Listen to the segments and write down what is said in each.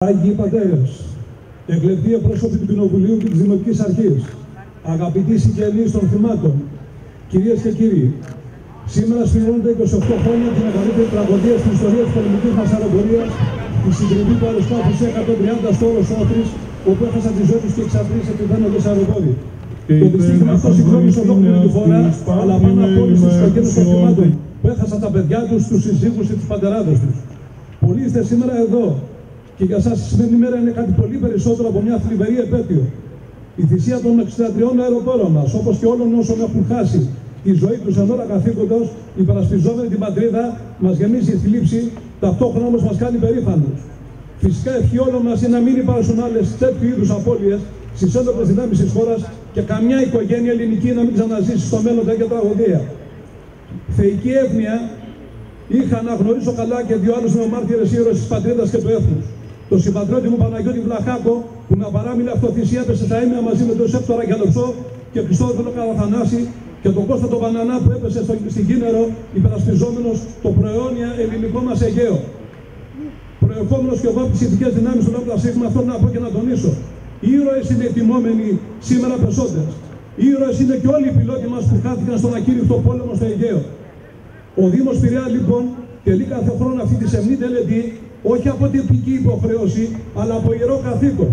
Άγιοι πατέρες, εκλεκτοί εκπρόσωποι του Κοινοβουλίου και της Δημοτικής Αρχής, αγαπητοί συγγενείς των θυμάτων, κυρίες και κύριοι, σήμερα συμπληρώνονται 28 χρόνια τη μεγαλύτερη τραγωδία στην ιστορία της πολεμικής μας αεροπορίας, τη συντριβή του αεροσκάφους C-130 στο όρος Όθρης, όπου έχασαν τη ζωή τους και εξαπλείς επιβαίνοντες αεροπόροι. Το δυστύχημα αυτό συγκλώνησε ολόκληρη τη χώρα, αλλά πάνω από όλους τους οικογένειες των θυμάτων που έχασαν τα παιδιά τους, τους συζύγους και τους πατεράδες τους. Πολλοί είστε σήμερα εδώ και για εσάς η σημερινή μέρα είναι κάτι πολύ περισσότερο από μια θλιβερή επέτειο. Η θυσία των 63 αεροπόρων μας, όπως και όλων όσων έχουν χάσει τη ζωή τους εν ώρα καθήκοντος, υπερασπιζόμενοι την πατρίδα, μας γεμίζει η θλίψη, ταυτόχρονα όμως μας κάνει περήφανους. Φυσικά ευχή όλων μας είναι να μην υπάρξουν άλλες τέτοιου είδους απώλειες στις ένοπλες δυνάμεις της χώρας και καμιά οικογένεια ελληνική να μην ξαναζήσει στο μέλλον τέτοια τραγωδία. Θεϊκή εύνοια είχα να γνωρίσω καλά και δύο άλλους νεομάρτυρες ήρωες της πατρίδας και του έθνους. Το συμπατριώτη μου Παναγιώτη Βλαχάκο, που με απαράμιλη αυτοθυσία έπεσε στα ίμια μαζί με τον Σέφτο Ραγγελοψό και Χριστόδουλο Καραθανάση, και τον Κώστα τον Βανανά που έπεσε στην Κίνερο υπερασπιζόμενος το προαιώνια ελληνικό μας Αιγαίο. Προερχόμενος και εγώ από τις ηθικές δυνάμεις του ΛΣ, αυτό να πω και να τονίσω. Οι ήρωες είναι οι τιμόμενοι σήμερα πεσόντες. Οι ήρωες είναι και όλοι οι πιλότοι μας που χάθηκαν στον ακήρυκτο πόλεμο στο Αιγαίο. Ο Δήμος Πειραιά λοιπόν τελεί κάθε χρόνο αυτή τη σεμνή τελετή, όχι από τυπική υποχρέωση, αλλά από ιερό καθήκον,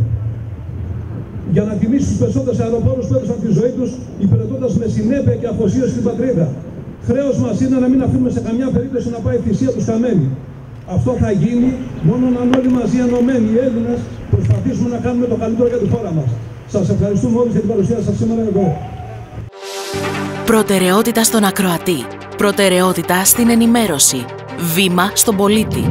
για να τιμήσει τους πεσόντες αεροπόρους που έδωσαν τη ζωή τους, υπηρετώντας με συνέπεια και αφοσίωση την πατρίδα. Χρέος μας είναι να μην αφήνουμε σε καμιά περίπτωση να πάει η θυσία τους χαμένη. Αυτό θα γίνει μόνο αν όλοι μαζί ενωμένοι οι Έλληνες προσπαθήσουμε να κάνουμε το καλύτερο για τη χώρα μας. Σας ευχαριστούμε όλους για την παρουσία σας σήμερα εδώ. Προτεραιότητα στον ακροατή. Προτεραιότητα στην ενημέρωση. Βήμα στον πολίτη.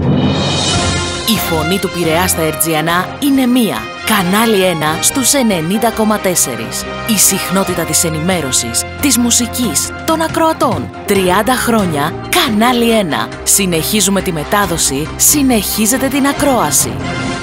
Η φωνή του Πειραιά στα Ερτζιανά είναι μία. Κανάλι 1 στους 90,4. Η συχνότητα της ενημέρωσης, της μουσικής, των ακροατών. 30 χρόνια, Κανάλι 1. Συνεχίζουμε τη μετάδοση, συνεχίζετε την ακρόαση.